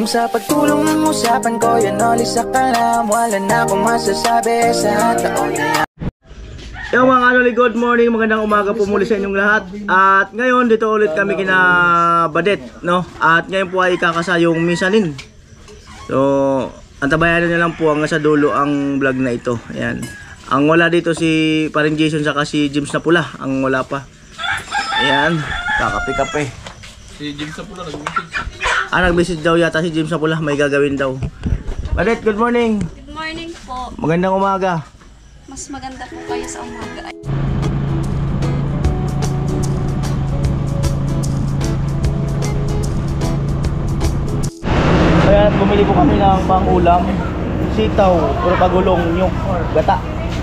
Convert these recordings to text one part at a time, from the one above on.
Kung sa pagtulong ng usapan ko yan ulit sa kalam, wala na akong masasabi sa taon na yan. Yo mga kanoli, good morning, magandang umaga po muli sa inyong lahat. At ngayon dito ulit kami kina Badet, no? At ngayon po ay kakasayong misanin. So, antabayan nyo lang po hanggang sa dulo ang vlog na ito. Ayan. Ang wala dito si paring Jason saka si James na pula, ang wala pa. Ayan, kakape-kape. Si James na pula nag-message. Nag-message daw yata si James na pula, may gagawin daw. Badet, good morning. Good morning po. Magandang umaga. Mas maganda po kayo sa umaga. Kaya bumili po kami ng pang-ulam, sitaw, puro pagulong, nyug, gata.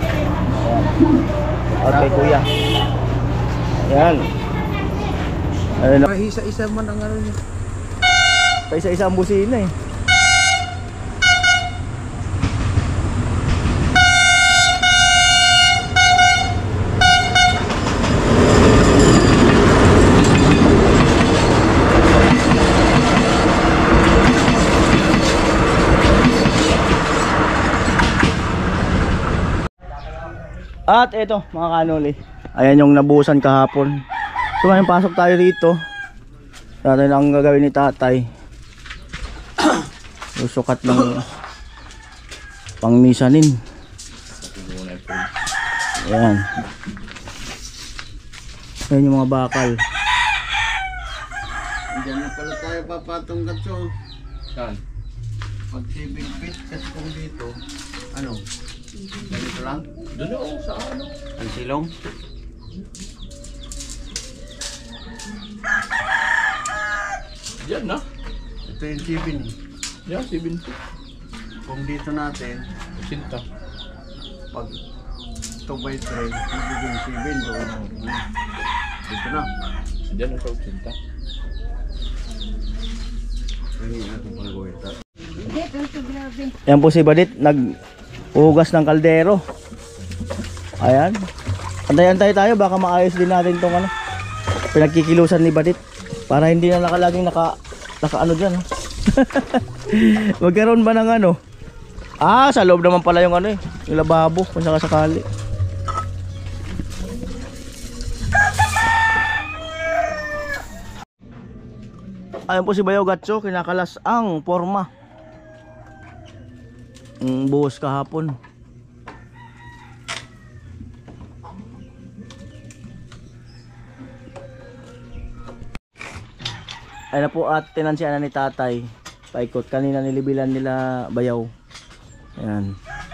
Okay, kuya. Ayan. Ayun. Isa-isa man ang ano niya. Isa-isa ang busina eh. At eto mga kanoli, ayan yung nabuhusan kahapon. So ngayon pasok tayo rito. Natin ang gagawin ni tatay. Susukat ng pangmisanin. Ayan. Ayan yung mga bakal. Diyan na pala tayo papatong katso. Saan? Pag 7 feet kasi kung dito, ano? Ganito lang? Doon ako sa ano? Ang silong? Diyan na? Ito yung 7 eh. Yan, 7 feet. Kung dito natin, sinta. Pag 2 by 3, magiging 7 doon. Dito na. Diyan ang sinta. Yan po si Badit, nag-uhugas ng kaldero. Ayan. Antay-antay tayo, baka maayos din natin tong ano, pinagkikilusan ni Badit. Para hindi na nakalaging naka ano dyan. Magkaroon ba ng ano? Sa loob naman pala yung ano eh, yung lababo kung sakasakali. Ayan po si Bayaw Gatso, kinakalas ang forma. Buhos kahapon. Ayan na po at tinansya na ni tatay. Paikot, kanina nilibilan nila Bayaw. Ayan.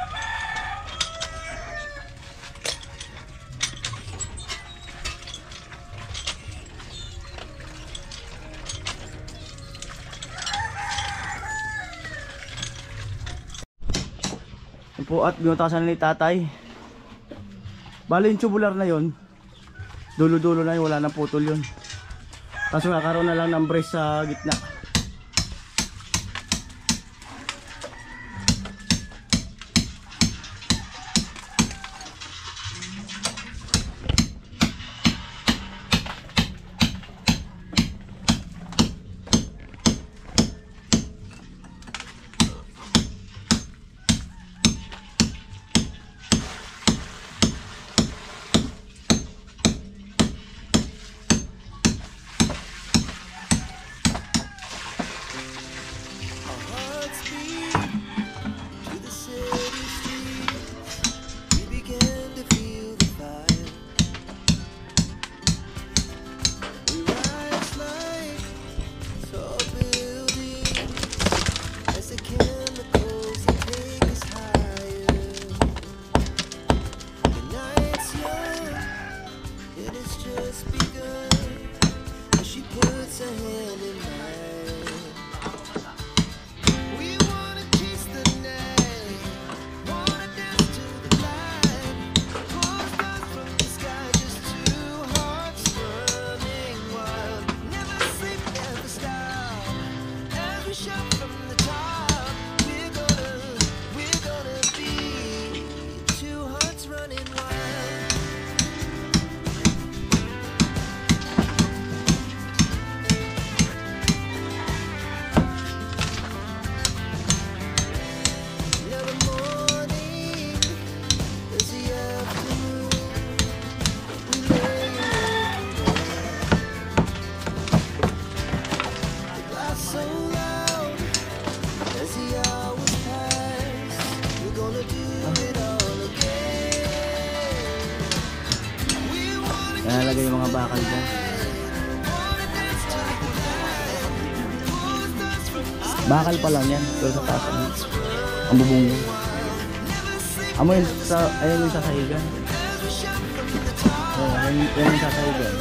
Po at binutasan ni tatay. Bali yung tubular na yon, dulo-dulo na yun, wala nang putol yun. Kaso nakaroon na lang ng brace sa gitna. ilalagay yung mga bakal dyan. Bakal pa lang yan, pero sa taas ang bubong yun. Amo yun sa, ayun yung sasahigan. Oh, yan yung sasahigan.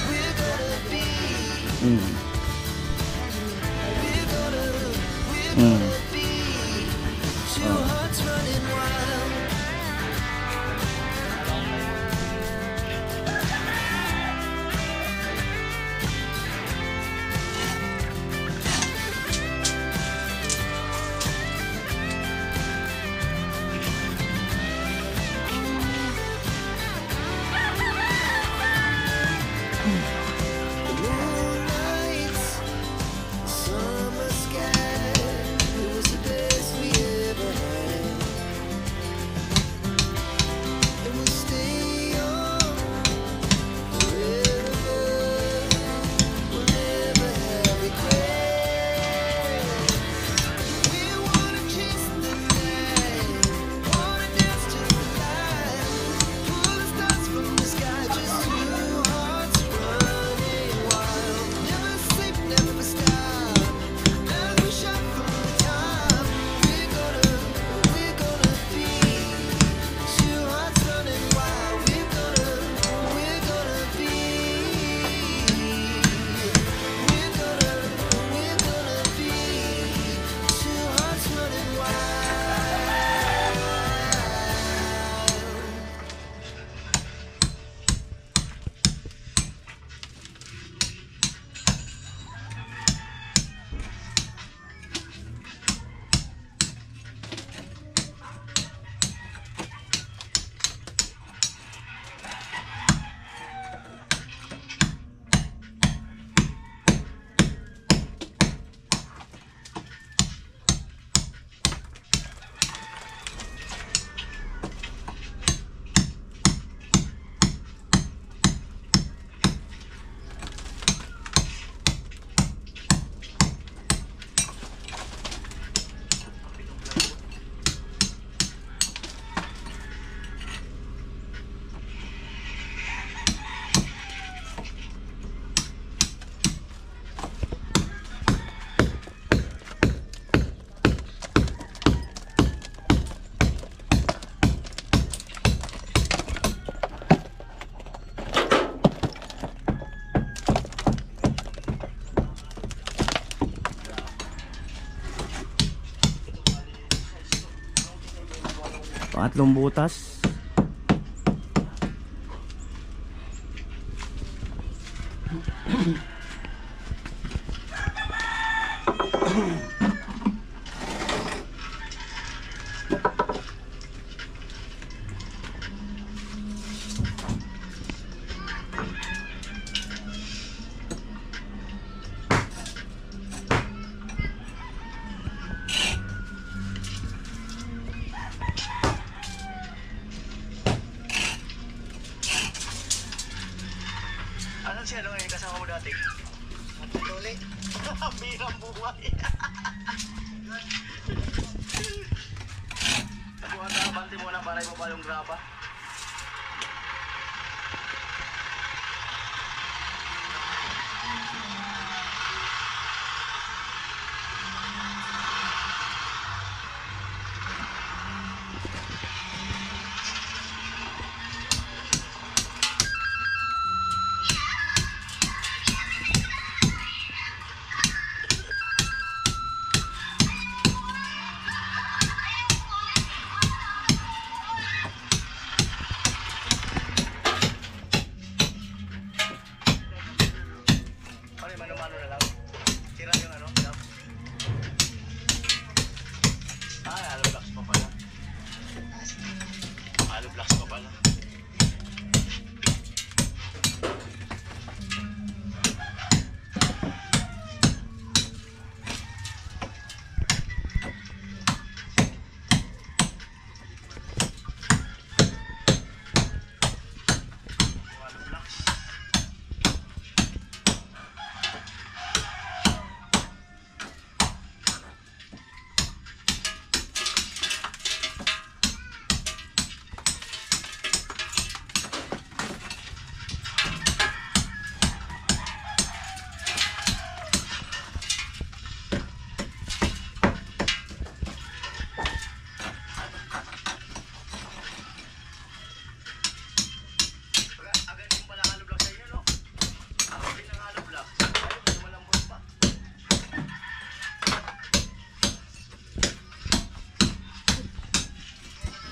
Pangatlong butas. Asan siya nung kasama mo dati? Tuli. Birang buhay. Banti mo na para mo pa yung graba.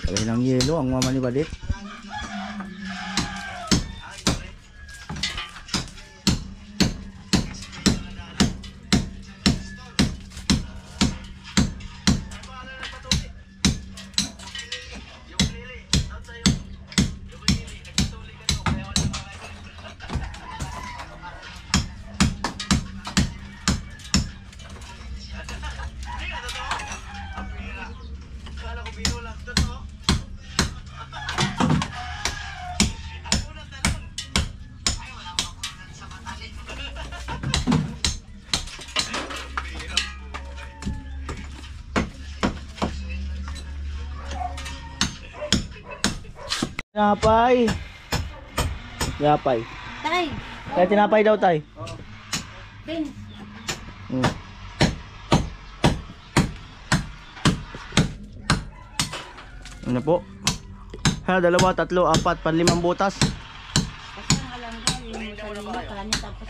Lagay ng yelo ang mama ni Badit. Tinapay. Tinapay. Tay, Kaya tinapay daw tay. Ben, Hmm. Ano po? Ha, 2, 3, 4, 5 butas. basta ang alam ko, yung sarili ko, kanya tapos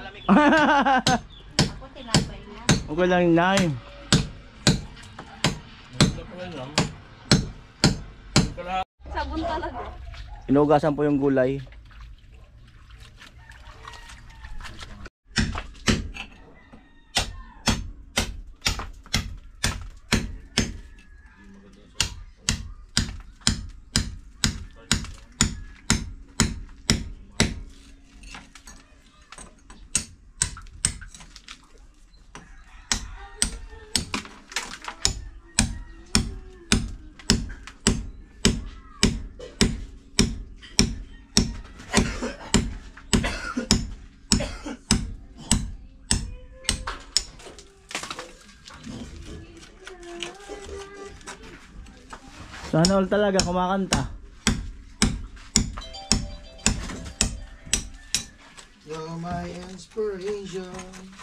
ako tinapay na. Okay lang nay. Sabon talaga. Inugasan po yung gulay. Sana all talaga kumakanta. You're my inspiration.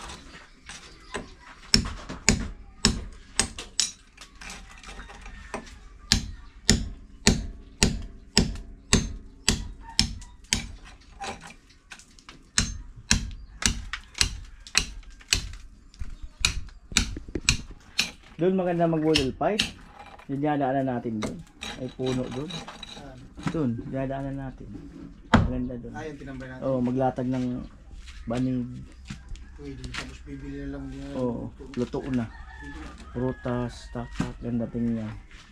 Doon maganda mag-budol fight. Yung dinadaanan natin doon. Ay puno doon. Doon, dinadaanan natin. Maganda doon. Yung tinambay natin. Oo, maglatag ng banig. Pwede. Tapos bibili na lang din. Oo, luto na. Prutas, takat, ganda tingnan.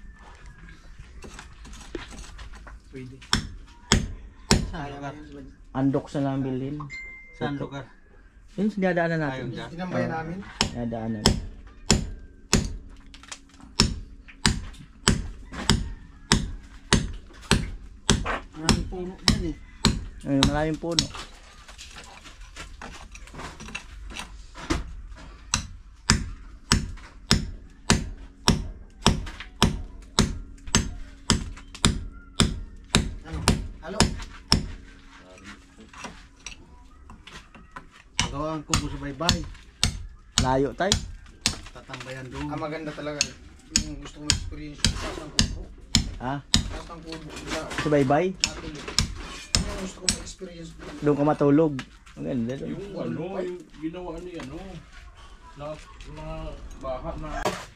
Pwede. Saan lugar? Andok sa namin bilhin. Saan lugar? Yun, dinadaanan natin. Tinambay namin. Dinadaanan. Maraming puno dyan eh. Ay, maraming puno. Ano? Halo? Pagawaan ko sa baybay. Layo tay. Tatambayan doon. Maganda talaga. Yung gusto kong experience yung taas ng kubo. Ha? Taas ng kubo. Sa Subaybay. natulog. Yung gusto kong experience. Doon ka matulog. Maganda doon. Yung ano, yung ginawa ni ano, na baha na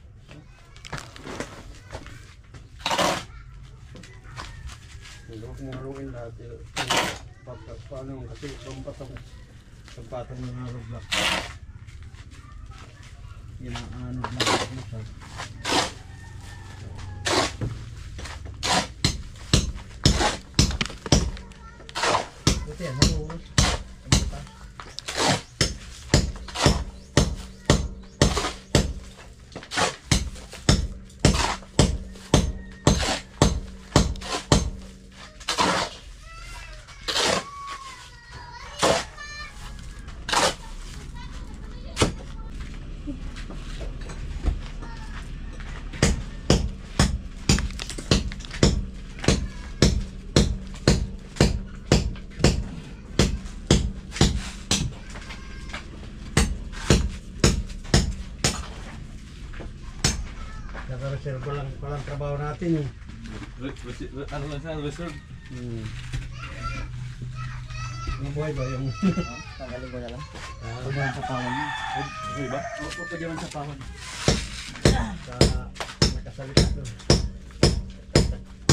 Hindi ko kumuhaluin lahat. Paano yung kasi sampatang ng araw black. Yan ang ano black. Buti yan, naluwas. Naka-reserve lang palang trabaho natin eh. ano lang siya, reserve. Mabuhay ba yung... Tanggalin ko na lang. Pwede yung sapawan niya. Okay ba? Oo, pwede man sa pahon. Sa nakasalita doon.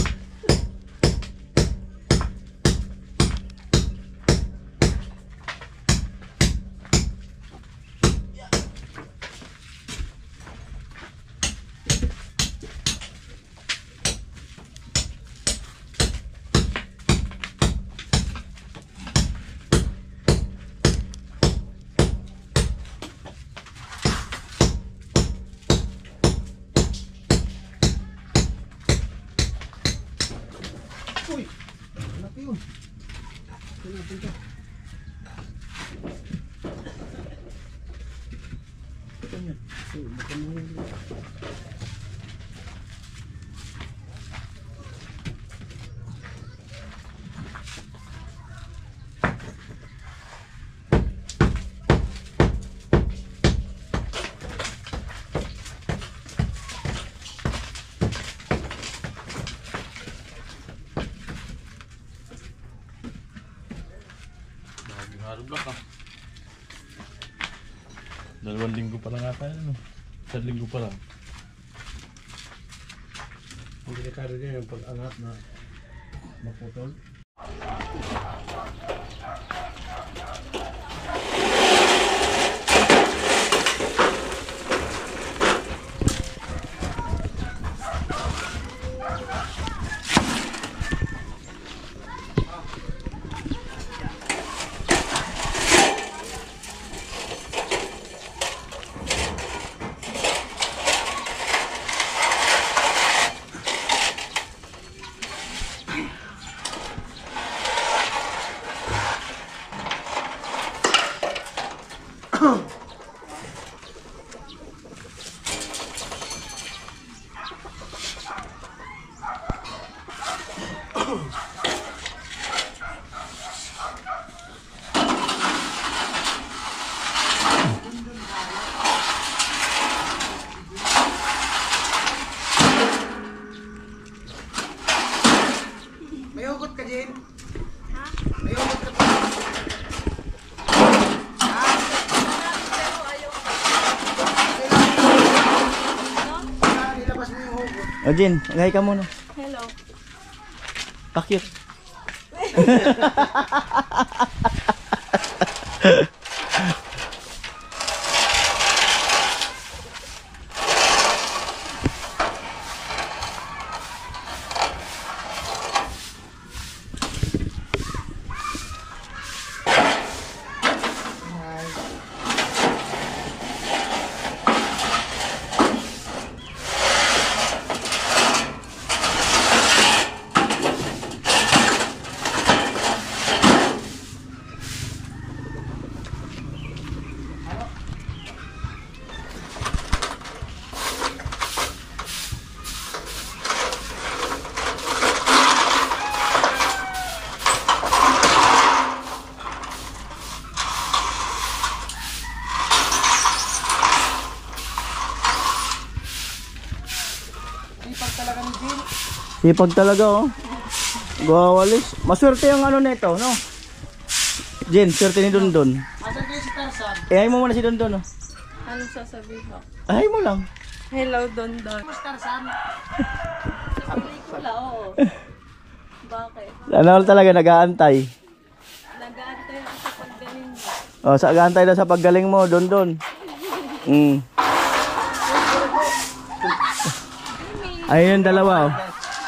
Hard-block ah. 2 linggo pa lang ata yun. 1 linggo pa lang. Ang delikado niya yung pag-angat na maputol. May hugot ka, Jen? Ha? May hugot ka pa? Nilabas mo yung hugot. O Jin, ngay ka muna. Hello. Pakit. Sipag talaga oh. Gawalis. Maswerte yung ano nito, no? Jen, swerte ni Dondon. Asan kayo si Tarzan? Ay mo muna si Dondon, no? Anong sasabihin mo? Ay mo lang. Hello, Dondon. Mas Tarzan? Sa pelikula, oo. Bakit? Ano talaga nag-aantay. Nag-aantay ako sa paggaling mo. Oh, sa aantay daw sa paggaling mo, Dondon. Ayun yung dalawa oh.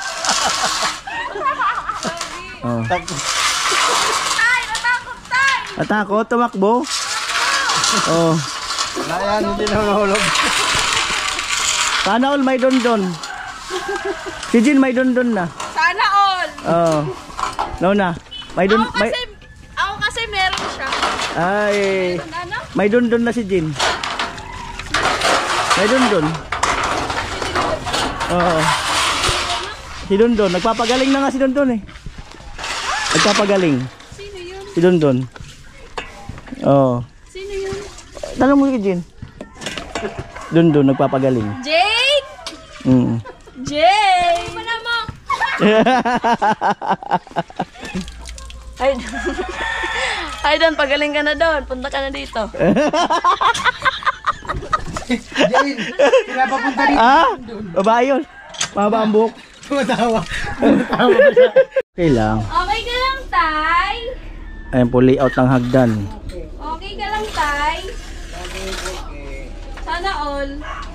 Oh. Tay! Natakot, Tay! Natakot, tumakbo. Oh. Wala yan, hindi na mahulog. Sana all may Dondon. Si Jin may Dondon na. Sana all! Oh. No na. May Ako kasi meron siya. Ay. Ano? May Dondon na si Jin. May Dondon. Oo. Si Dondon, nagpapagaling na nga si Dondon eh. Nagpapagaling. Sino yun? Si Dondon. Oo. Sino yun? Tanong mo kay Jin. Dondon, nagpapagaling. Jake! Jake! Wala mo! Ay, Don, pagaling ka na doon. Punta ka na dito. Jen, pinapapunta dito. Ah? Babae yun. Mahaba ang buhok. Tumatawa. Okay lang. Okay ka lang, Tay? Ayan po layout ng hagdan. Okay ka lang, Tay? Sana all.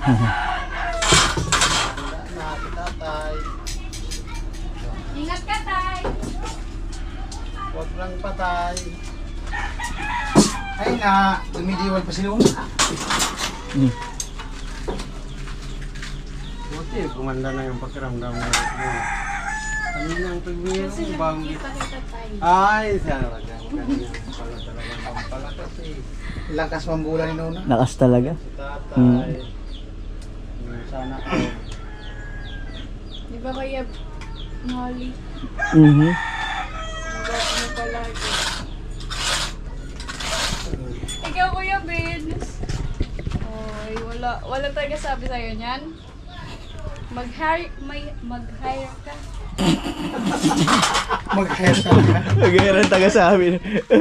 Tatay, Ingat ka, Tay. huwag lang patay. Ay nga, dumidiwal pa sila. Buti, gumanda na yung pakiramdam mo. Kanina ang pagmiro, bang... Kita kita, Tay. Ay, sana ba dyan? Ganyan pala talagang pampalakas eh. Lakas mambula ni Nona. Lakas talaga. Tatay. Sana ako. Di ba kaya Molly? Mhm. Ano palagi? Ikaw Kuya Vince. Oy, wala talaga sabi sa'yo niyan. Mag-hire ka. Mag-hire talaga. Nagayarang taga sa amin.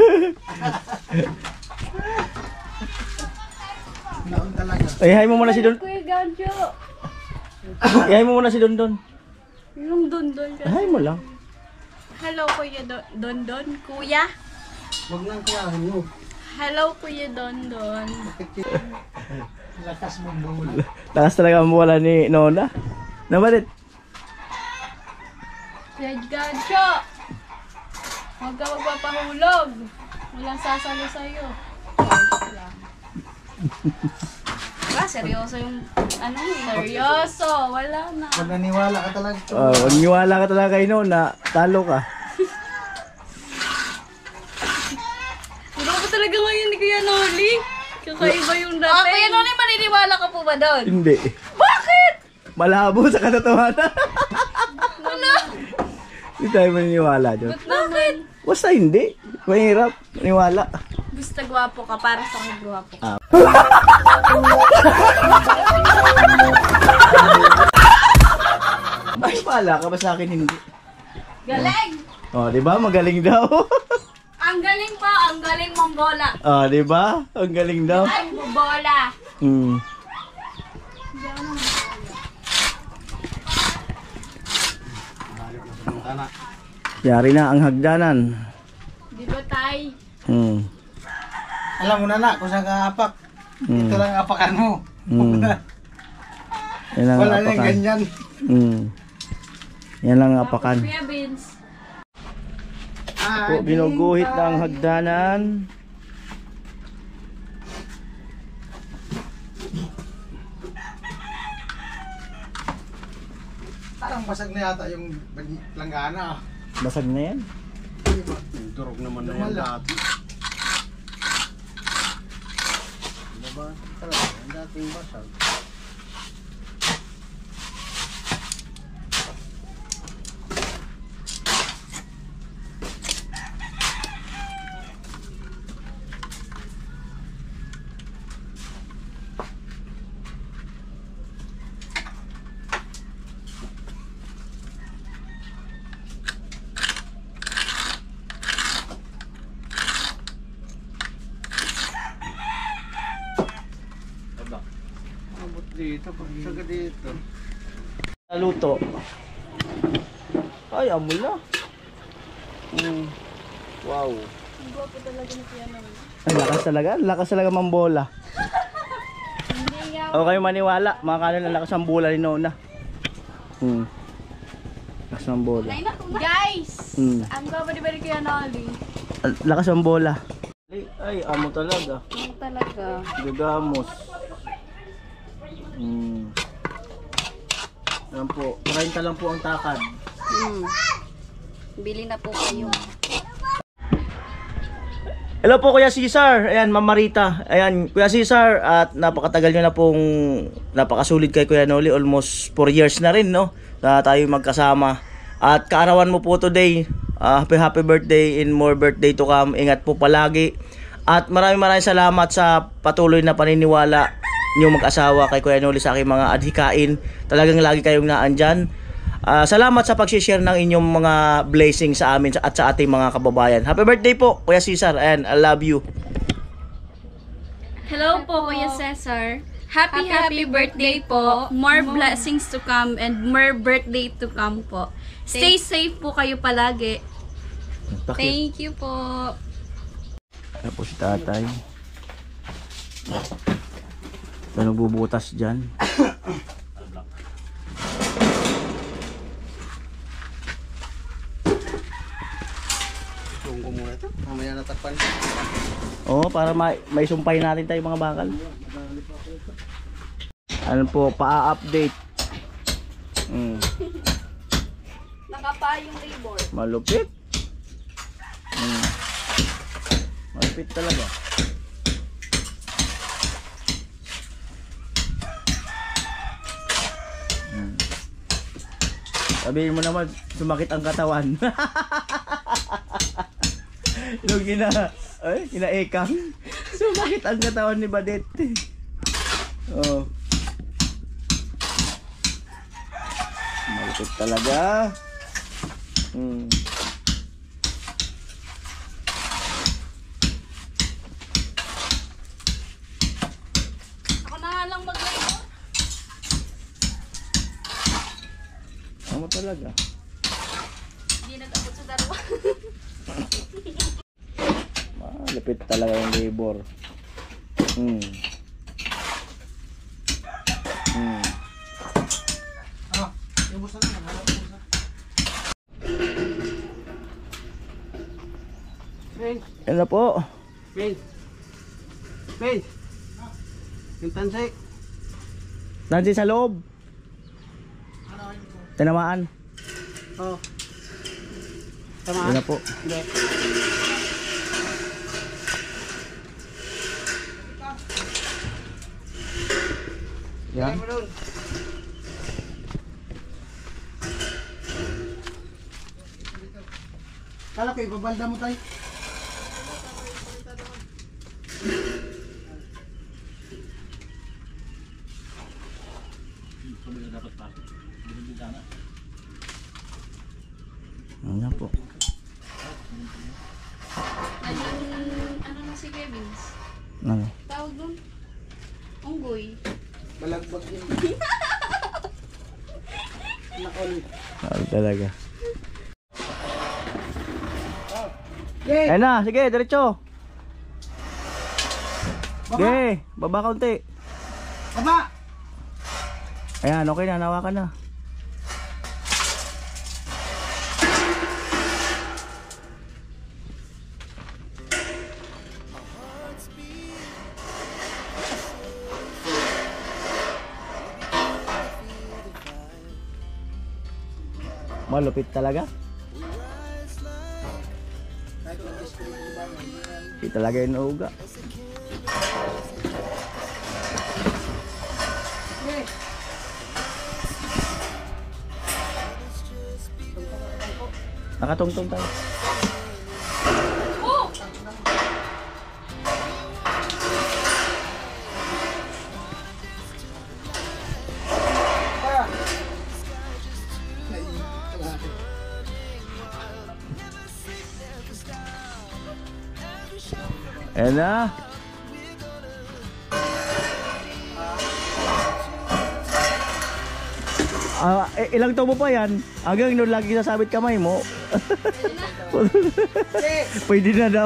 Naon talaga. Ay, hi mo muna si Don. Kuya Gancho. Hi mo muna si Don Don. Yung Dondon ka. Hi mo lang. Hello Kuya Dondon. Kuya. Huwag nang kuyahin mo. Hello Kuya Dondon. Lakas mambula. Lakas talaga ang wala ni Nona. Nabalit. Kuya Gancho. Huwag ka magpapahulog. Walang sasalo sa'yo. Diba, seryoso yung ano eh. Seryoso, wala na. Huwag naniwala ka talaga. Huwag niwala ka talaga kay Nona. Talo ka. Ano ba talaga ngayon ni Kuya Noli? Kakaiba yung dating. Kuya Noli, maniniwala ka po ba doon? Hindi. Bakit? Malabo sa katotohanan. Hindi tayo maniniwala dyan. Bakit? Basta hindi. Mahirap. Maniwala. Gusto gwapo ka para sa akin gwapo. Ay, pala ka ba sa akin hindi? Galing! Oh, di ba? Magaling daw. Ang galing pa, ang galing mong bola. Oh, di ba? Ang galing daw. Ay, bola. Hmm. Yari na ang hagdanan. Di ba tay? Hmm. Alam mo na kung saan ka apak. Hmm. Ito lang apakan mo. Hmm. Yan ang Wala na apakan. ganyan. Hmm. Yan lang ang apakan. Kuya Vince. Po, binuguhit na ang hagdanan. Parang basag na yata yung langgana. Basag na yan. Durog naman na yan dati. Diba? Talaga, ang dating basag. Abot dito, pagsaga dito. Luto. Ay, amol na. Wow. Gwapo talaga ni Kuya Noli. Ang lakas talaga mambola. Hindi nga. O kayo maniwala, makakano ng lakas ang bola ni Nona. Lakas ng bola. Guys! Hmm. Ang gwapo di ba ni Kuya Noli? Lakas ang bola. Ay, amo talaga. Ang talaga. Gagamos. Yan po, 30 lang po ang takad. Bili na po kayo. Hello po Kuya Cesar, ayan Ma'am Marita. Ayan Kuya Cesar, at napakatagal nyo na pong napakasulit kay Kuya Noli, almost 4 years na rin no, na tayo magkasama. At kaarawan mo po today, happy birthday and more birthday to come. Ingat po palagi. At maraming salamat sa patuloy na paniniwala nyo mag-asawa kay Kuya Noli sa aking mga adhikain. Talagang lagi kayong naandyan. Salamat sa pag-share ng inyong mga blessings sa amin at sa ating mga kababayan. Happy birthday po Kuya Cesar, and I love you. Hello po Kuya Cesar. Happy birthday po. More blessings to come and more birthday to come po. Stay safe po kayo palagi. Thank you po. Tapos si tatay. Ito nagbubutas dyan. Tungko muna ito. Mamaya natakpan. Oo, para may sumpay natin tayo mga bakal. Ano po, pa-update. Nakapa yung labor. Malupit. Malupit talaga. Sabihin mo naman, sumakit ang katawan. Yung kinaekang, sumakit ang katawan ni Badet. Oh. Malupit talaga. Ako na nga lang mag-labor. Ano talaga? Hindi nag-abot sa dalawa. Malupit talaga yung labor. Yung busa na, harap mo busa. Yan na po. Pin. Yung tansay. Nandiyan sa loob. Tinamaan. Oh. Yan na po. Hindi. Yan. Kala ko ibabalda mo tayo. Yan na po. Ano na si Kevins? Ano? Tawag doon? Unggoy. Balagbag yun. Nakol. Ano talaga. Yay! Ayan na, sige, diretso. Sige, baba kaunti. Baba! Ayan, okay na, nawakan na. Malupit talaga. Hindi talaga yung nauga. Nakatungtong tayo. Ayan na. Ilang tubo pa yan? Hanggang nung lagi sasabit kamay mo. Pwede na daw.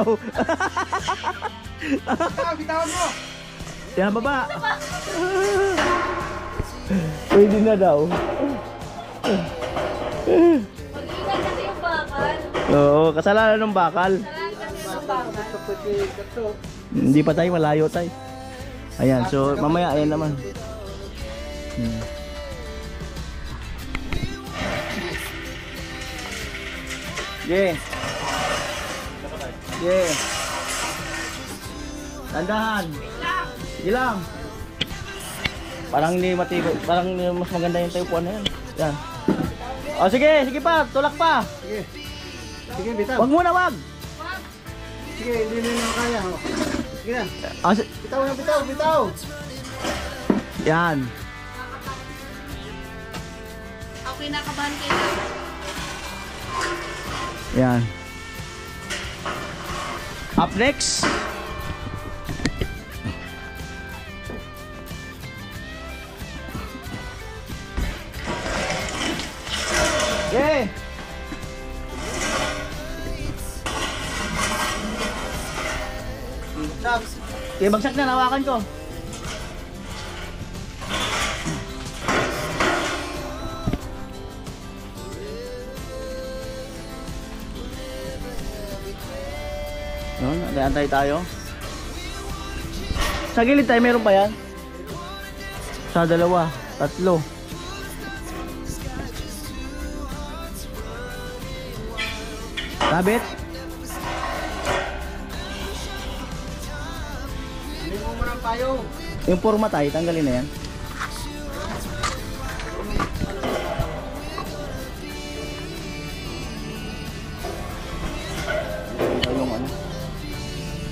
Bitawan mo! Yan, baba. Pwede na daw. Mag-ingat kasi yung bakal. Oo, kasalanan ng bakal. Kasalanan kasi yung bakal. Hindi pa tayo, malayo tayo. Ayan, so mamaya ayan naman. Yeah. Yeah. Tandahan. Sige lang. Parang hindi matibay, parang mas maganda yung tayupuan na yan. Yan. O sige, sige pa, tulak pa. Sige. Sige, bitaw. Wag muna, wag. Sige, hindi na kaya. Oh. Sige na. O, Bitaw na, bitaw, bitaw. yan. Ako kinakabahan kayo. Yan. Up next. Okay. Okay, bagsak na, nawakan ko. No, nag-aantay tayo. Sa gilid tayo, meron pa yan? Sa dalawa, tatlo. Sabit? Hindi mo muna ang payong. Yung forma tayo, tanggalin na yan.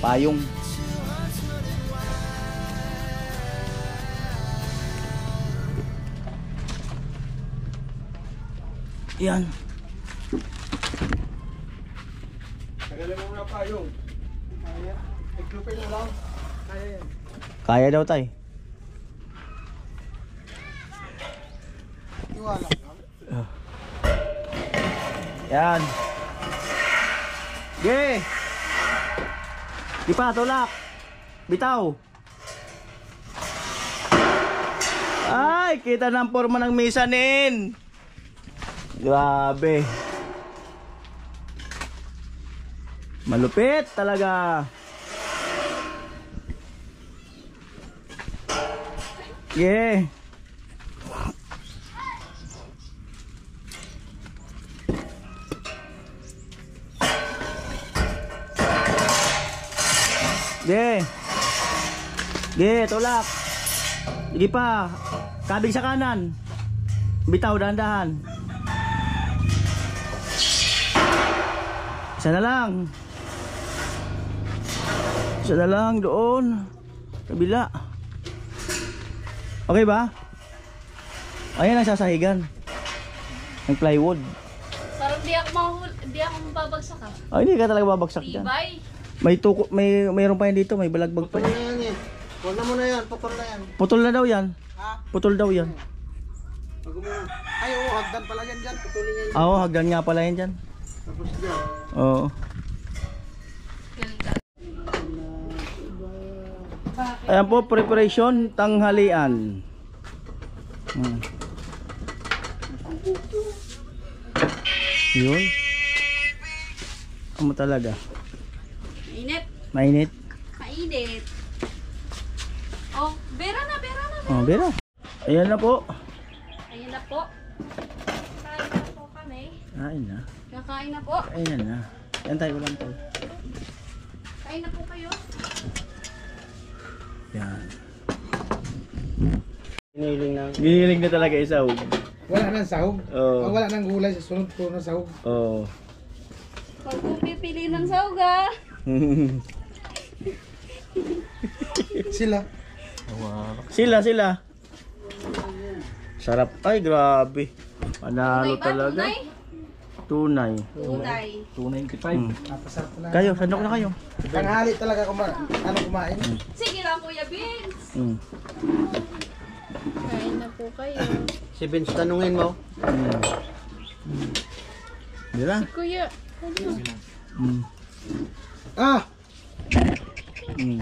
payong. Yan. Tagalin mo na payong. Kaya. Iglupin mo lang. Kaya yan. Kaya daw tay. Iwala. Yan. Ge. Di pa tulak. Bitaw. Ay, kita ng forma ng mesanin. Grabe. Malupit talaga. Yeah. Yeah. Yeah, tulak. Sige pa. Kabig sa kanan. Bitaw, dahan-dahan. Isa na lang. Isa na lang doon. Kabila. Okay ba? Ayan ang sasahigan. Ng plywood. Parang di ako mababagsak ah. Ay, hindi ka talaga babagsak dyan. Tibay. May tuko, mayroon pa yan dito, may balagbag pa Putol yan. na yan eh. Huwag na mo na yan. Putol na yan. Putol na daw yan. Ha? Putol daw yan. Pag ay, oo. Hagdan pala yan dyan. Putulin yan. Oo, hagdan nga pala yan dyan. Tapos dyan. Oo. Ayan po, preparation, tanghalian. Yun. Ano talaga? Mainit. Mainit. Mainit. Oh, bera na. Oh, bera. Ayan na po. Ayun na po. Kain na po kami. Kain na. Kakain na po. Ayan na. Yan tayo, ulan tayo. Kain na po kayo. Yan. Giniling Ginilig na. na talaga isaw. Wala nang sahog. Oo. Wala nang gulay sa sunod po ng sahog. Oo. Pag kung pipili ng sauga. Sila. Sila. Sarap. Ay, grabe. Panalo talaga. Tunay. Tunay. 295. Napasarap na. Kayo, sandok na kayo. Tanghali talaga kumain. Sige lang Kuya Vince. Mm. Kain na po kayo. Si Vince, tanungin mo. Dila. Kuya. Mm. Ah! Mm.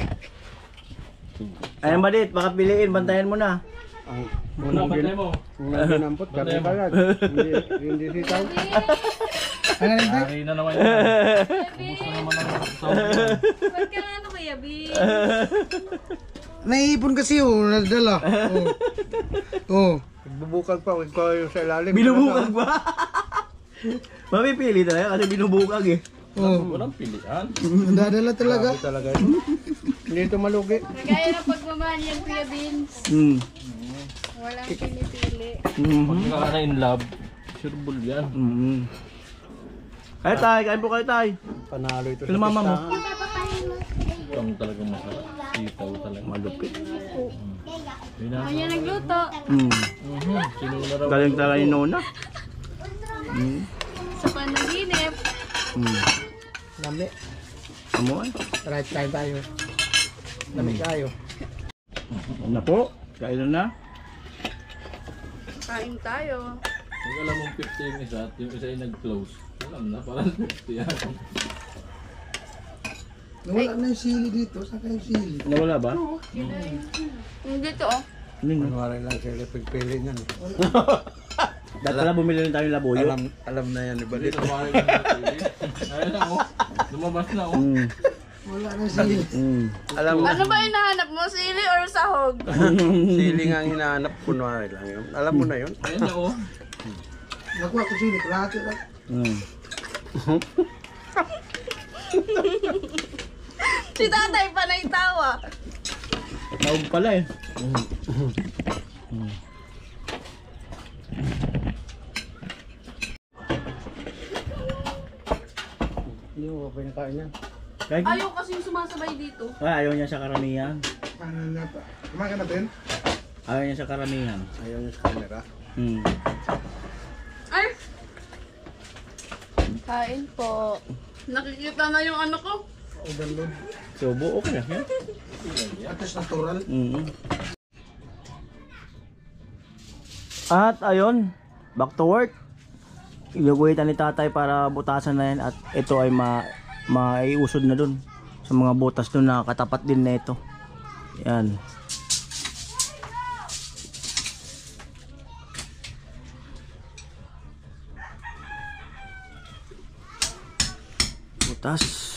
Ayan Badit, baka piliin, bantayan mo na. Ang Una, bantay mo. unang ginampot, kami kagad. Hindi sitaw. Ano rin tayo? Ari na naman yan. Kumusta naman ang tawag yan? Ba't ka nga ano Kuya Vince? Naiipon kasi nadala. Oh. Bubukag pa, huwag ko yung sa ilalim. Binubukag ba? Mamipili talaga kasi binubukag eh. Oh. Walang pilian. Nadadala talaga. Grabe talaga yun. Hindi ito malugi. Kagaya ng pagmamahal yan Kuya Vince. Mm. Walang pinipili. Pag ka na in love, sureball yan. Mm. Kayo tay, kain po kayo tay. Panalo ito Sino mama mo? pistahan. Ito talagang masarap. Sitaw talaga. Malupit. Kanya nagluto. Mm. Sinuna raw. Galing talaga ni Nona. Mm. Sa panaginip. Mm. Lami. Amo ay. Right time tayo. Lami tayo. Ano na po? Kain na. Kain tayo. Pag alam mong 50 yung isa at yung isa ay nag-close. Alam na, parang 50 yan. Nawala na yung sili dito. Saan kayo sili? Nawala ba? Yung dito oh. Ano na? Kunwari lang sila pagpili niyan. Dati na bumili rin tayo ng labuyo. Alam na yan, iba Hindi dito. na maaaring natin. Ayun na oh. Lumabas na oh. Mm. Wala na yung sili. Mm. Alam na. Ano ba hinahanap mo? Sili or sahog? Sili nga ang hinahanap, kunwari lang yun. Alam mo na yun. Ayun na oh. Nakuha ko sili. Lahat yun. Mm. Si tatay pa na itawa. Tawag pala eh. Hindi mo pa pinakain yan. Kahit, Ayaw kasi yung sumasabay dito. ayaw niya sa karamihan. Ano na pa? Kumain ka natin? Ayaw niya sa karamihan. Ayaw niya sa camera. Ay! Kain po. Nakikita na yung ano ko. Overload. So, buo ka na. Yan. At least natural. At ayun, back to work. Iluguhitan ni tatay para butasan na yan. At ito ay maiusod na dun. Sa mga butas dun na katapat din na ito. Yan. Butas.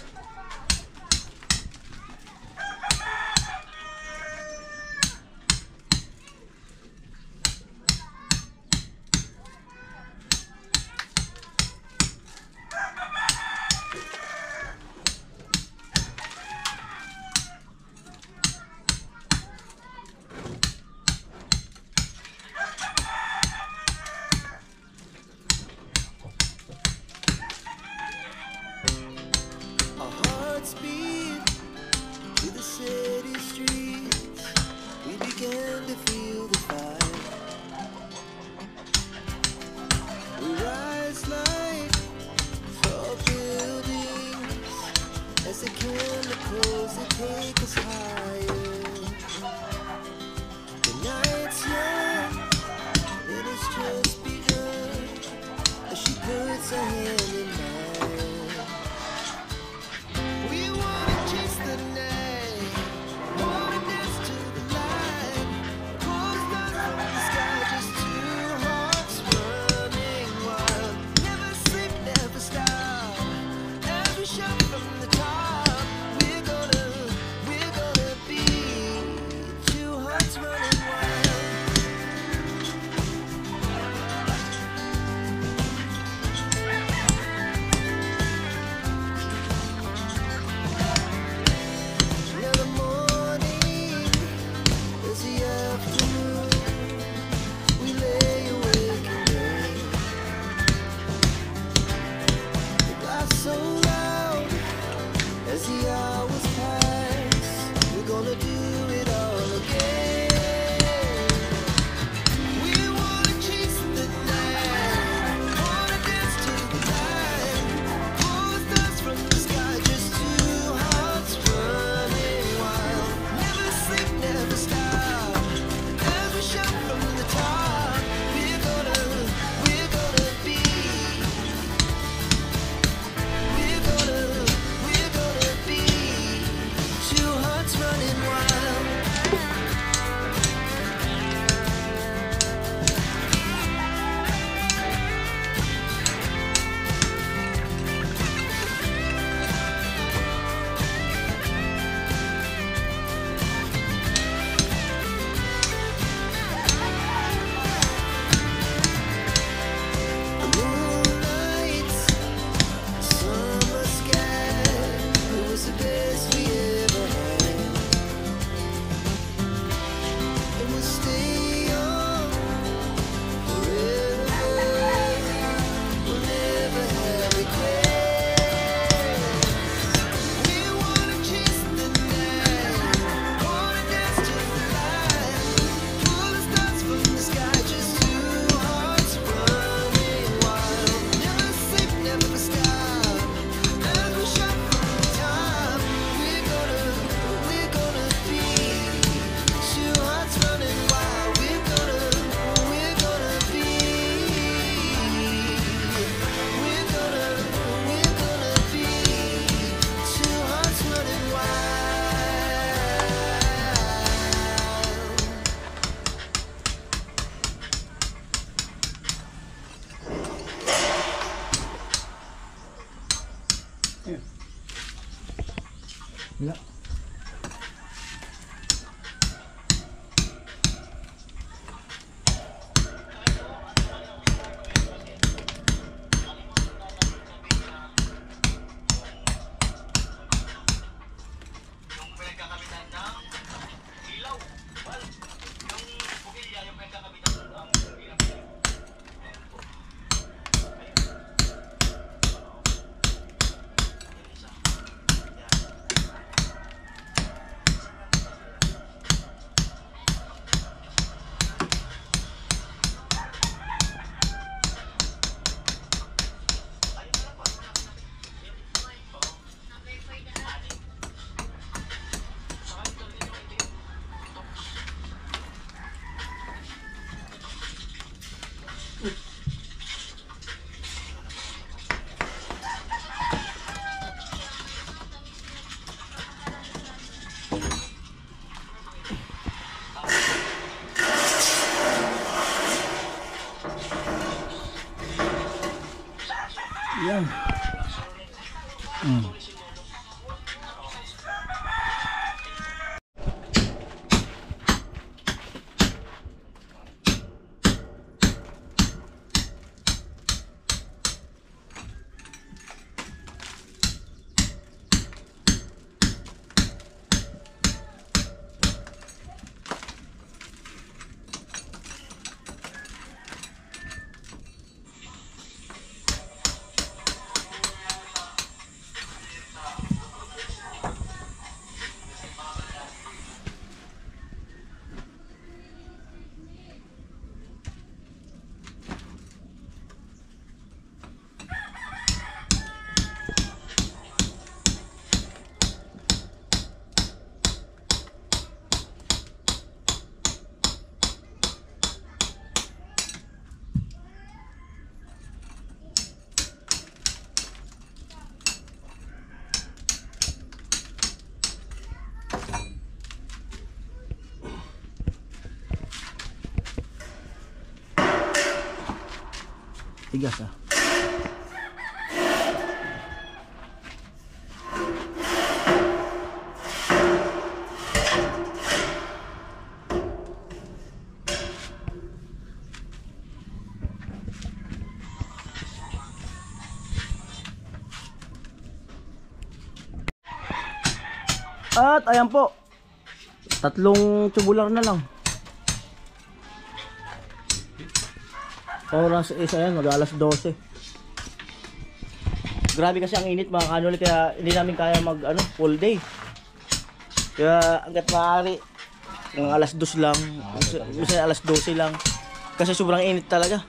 Our hearts beat to the city streets. We began to feel the fire. We rise like tall buildings as the chemicals that take us higher. The night's young and it's just begun as she puts her hand in mine. We wanna chase the night, wanna dance to the light. Pull the stars from the sky, just two hearts running wild. Never sleep, never stop. As we shout from the top, we're gonna be two hearts running wild. Now the morning is the afternoon. We lay awake and pray. The glass so loud as the hours pass. We're gonna do it all again. We wanna chase the night, wanna dance to the light. Pull the stars from the sky, just two hearts running wild. Never sleep, never stop. As we shout from the top, we're gonna be two hearts running wild. Moonlight, summer sky, it was the best we ever had. And we'll stay young forever. We'll never have regrets. We wanna chase the night, wanna dance to the light. Pull the stars from the sky, just two hearts running wild. Never sleep, never stop. As we shout from the top, we're gonna be two hearts running wild. We're gonna be two hearts running wild. Yan. Tigas ah. At ayan po, 3 tubular na lang. Oras is ayan, mag-alas 12. Grabe kasi ang init mga kanuli, kaya hindi namin kaya mag full day. Kaya hanggat maaari ng alas 2 lang, minsan alas 12 lang. Kasi sobrang init talaga.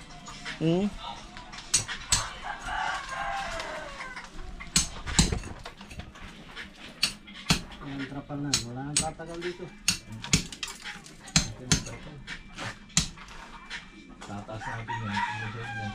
Ang trapal na, wala nang tatagal dito. Tataas natin yan.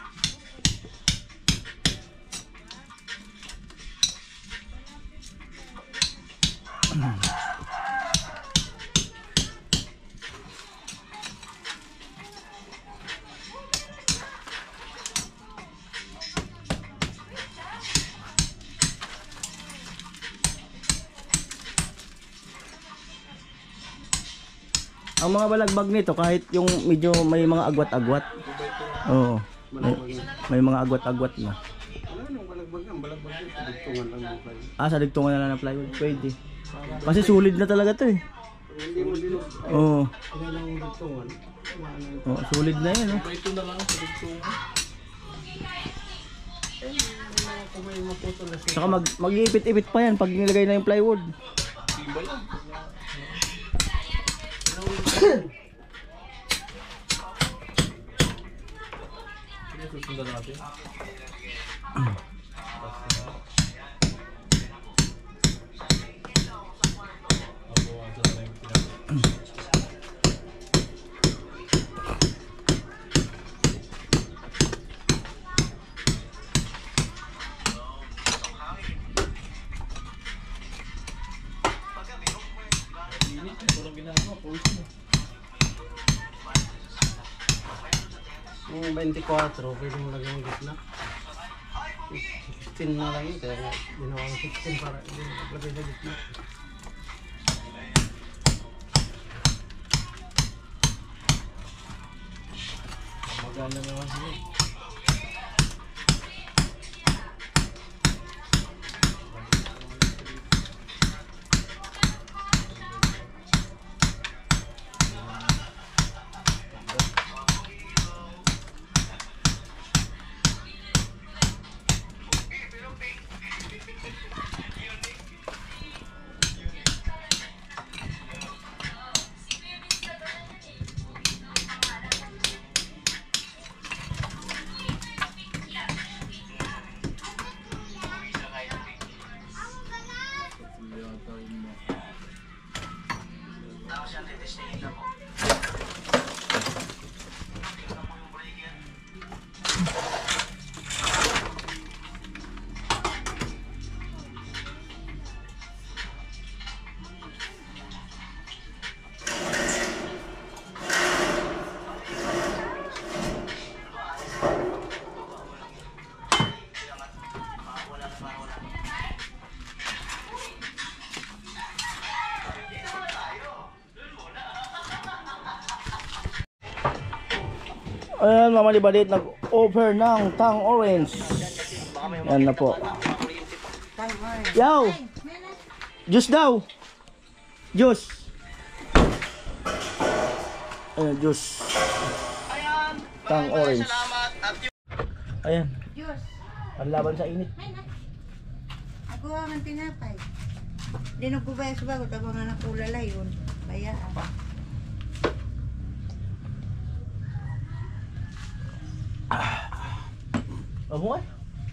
Ang mga balagbag nito, kahit yung medyo may mga agwat-agwat. Oo. May mga agwat-agwat na. Ano nung balagbag yan? Balagbag yan. Digtungan lang mo kayo. Sa digtungan na lang ng plywood. Pwede. Kasi solid na talaga to eh. Hindi mo din. Oo. Ano lang yung digtungan? Oo, solid na yan. Oh. Ito na lang sa dugtong. Kung may maputol na siya. Saka mag-iipit-ipit pa yan pag nilagay na yung plywood. Iba yan. Ano susundan natin? Yung 24, pwede mo lagyan yung gitna. 16 na lang yun, kaya nga ginawa ko 16 para hindi mo maglagay sa gitna. Maganda naman yun. Ayan, Mama Libalit nag-offer ng tang orange. Yan na po. Yaw! Juice daw! Juice! Ayan, juice. Tang orange. Ayan. Diyos, Panlaban sa init. ako ang tinapay. Hindi nagkubayas sa bagot, ako nga nakulala yun. Bayaan. Mabuhay.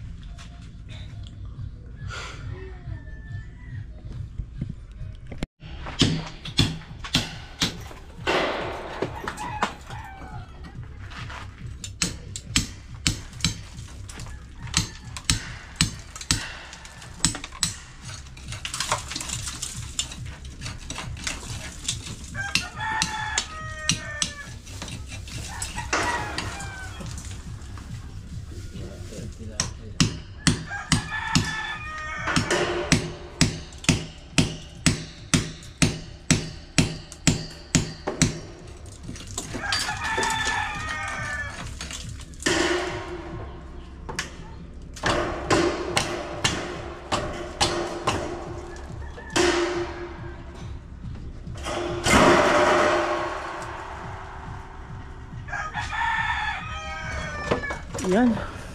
Yan.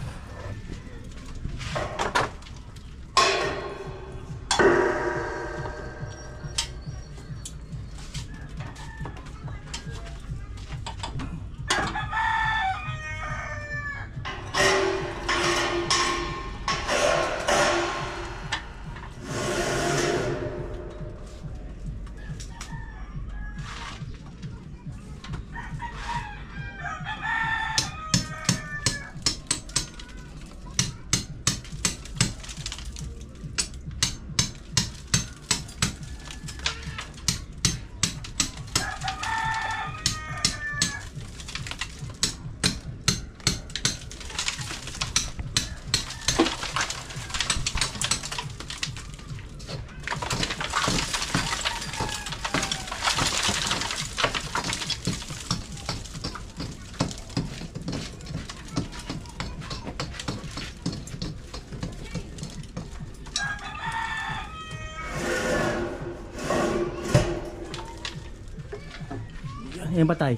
Yan patay.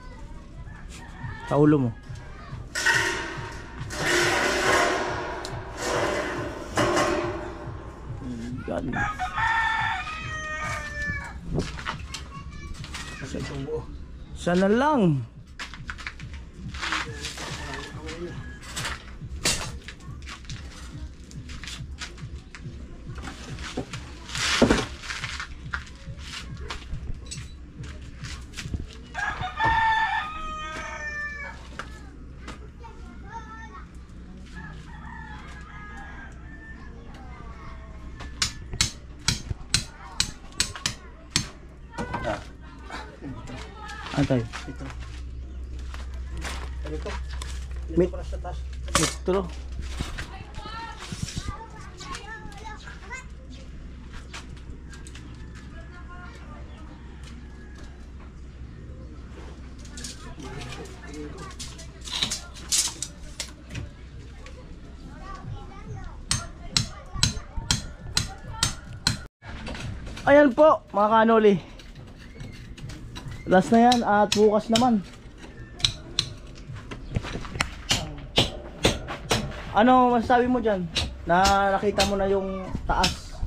Sa ulo mo. Yan. Sana lang. Antay. Ito. Mit. Mitro. Ayan po mga kanoli. Last na yan at bukas naman. Ano masasabi mo dyan? Na nakita mo na yung taas.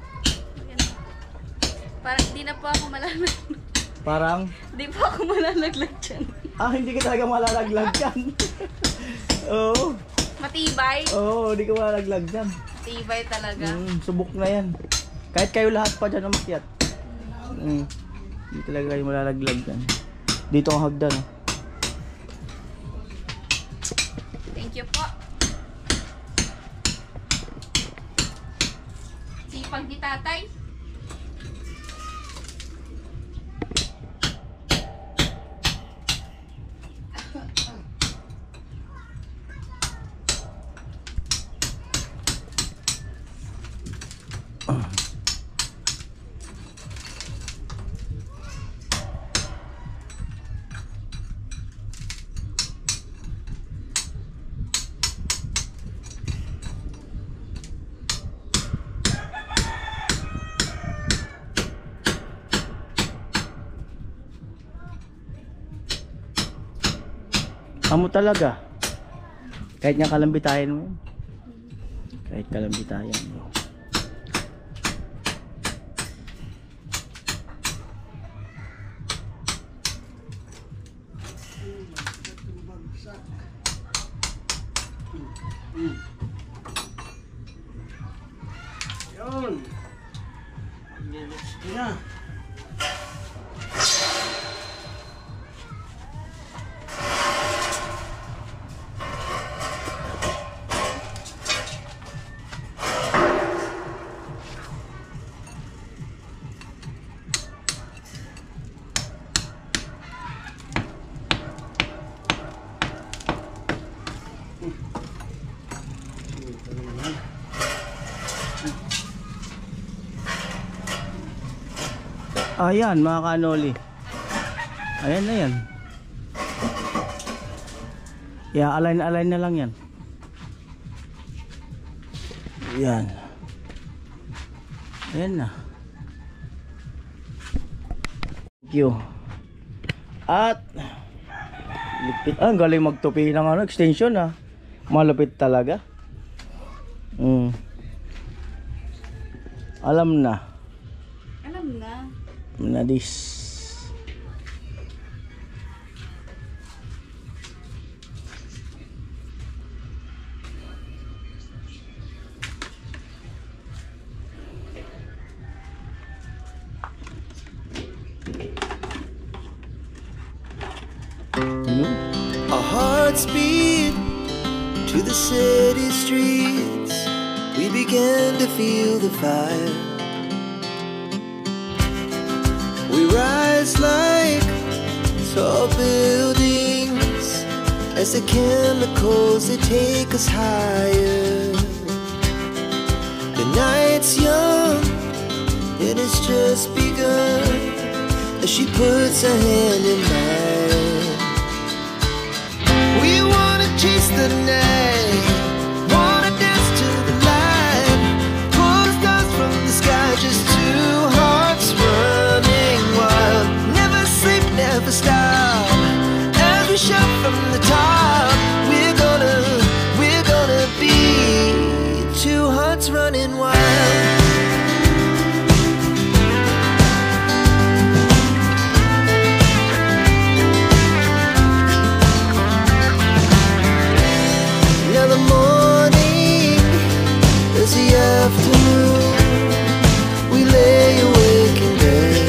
Parang hindi na po ako malalaglag. Parang Hindi po ako malalaglag dyan. hindi ka talaga malalaglag dyan. Oo. Matibay. Oo, hindi ka malalaglag dyan. Matibay talaga. Subok na yan. Kahit kayo lahat pa dyan umakyat. Hindi talaga kayo malalaglag dyan. Dito ang hagdan. Thank you po. Sipag ni tatay. Amo talaga. Kahit nga kalambitayan mo yan. Kahit kalambitayan mo. Yun. Lilis na. Ayan mga kanoli. Ayan na yan. Align na lang yan. Yan. Ayan na. Thank you. At lupit. Ang galing magtupi ng extension ah. Malupit talaga. Alam na. Alam na. Nadis. Our hearts beat to the city streets. We began to feel the fire. We rise like tall buildings as the chemicals they take us higher. The night's young, it has just begun as she puts her hand in mine. We wanna chase the night, wanna dance to the light, pull the stars from the sky, just two hearts running wild. Never sleep, never stop, as we shout from the top. We're gonna be two hearts running wild. Now the morning is the afternoon. We lay awake in bed.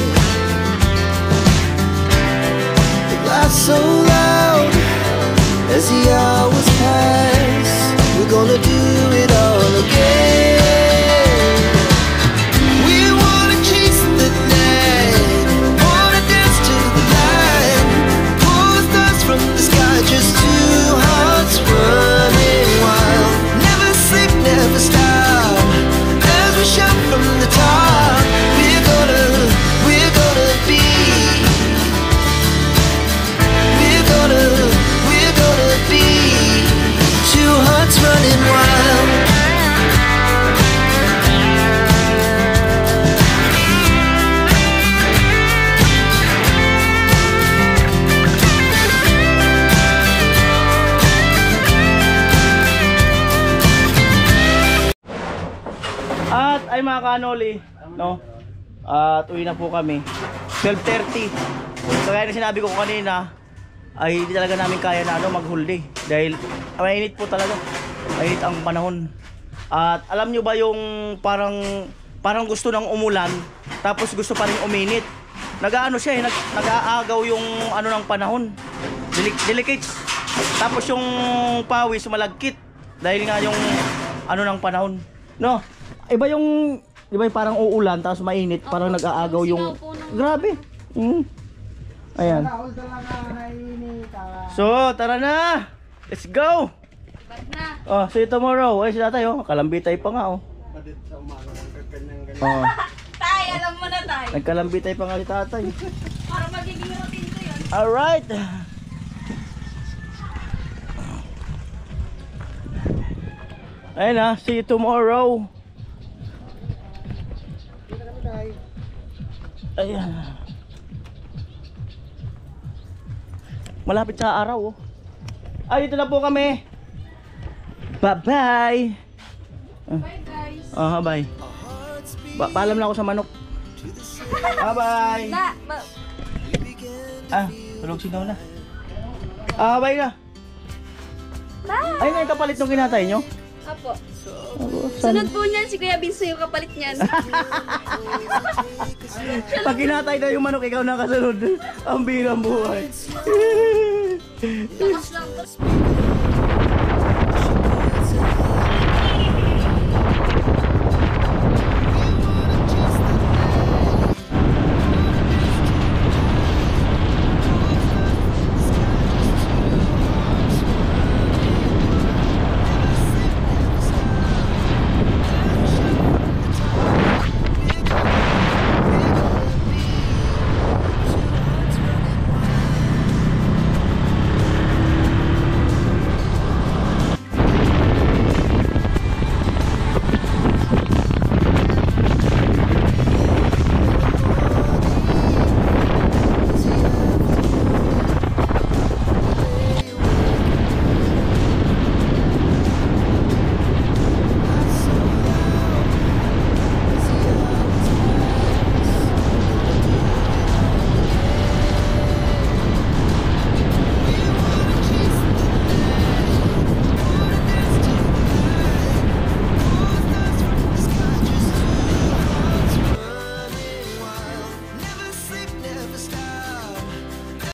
The laughs so loud as the hours pass. We're gonna do it all again. We wanna chase the night, wanna dance to the light, pull the stars from the sky, just two hearts running wild. Never sleep, never stop, as we shout from the top. We're gonna be, we're gonna be two hearts running wild. At ay mga kanoli, no? At uwi na po kami. 12:30. So kaya na sinabi ko kanina, ay hindi talaga namin kaya na mag-whole day dahil mainit po talaga. Mainit ang panahon. At alam nyo ba yung parang gusto nang umulan tapos gusto pa rin uminit. Nag-aano siya nag-aagaw yung ng panahon. Delicate. Tapos yung pawis malagkit dahil nga yung ng panahon. No? Iba yung parang uulan tapos mainit, parang nag-aagaw yung grabe. Ayan. So, tara na. Let's go. Oh, see you tomorrow. Ay, si tatay kalambitay pa nga Padit sa umaga ng pepeng ganyan. Oh. Tay, alam mo na tay. Nagkalambitay pa nga si tatay. Para magiging routine ko yun. Alright. Ayun na, see you tomorrow. Ayan. Malapit sa araw Ay, dito na po kami. Bye-bye. Bye guys. Bye. Paalam na ako sa manok. Bye-bye. Tulog si Lola. Bye na. Bye. Ay, na yung kapalit nung kinatay nyo? Apo. Sunod po niyan, si Kuya Binso yung kapalit niyan. Pag kinatay daw yung manok, ikaw nakasunod. Ang birang buhay.